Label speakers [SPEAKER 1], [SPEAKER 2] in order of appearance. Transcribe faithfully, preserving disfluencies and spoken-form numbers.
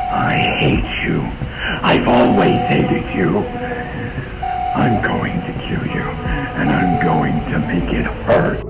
[SPEAKER 1] I hate you. I've always hated you. I'm going to kill you, and I'm going to make it hurt.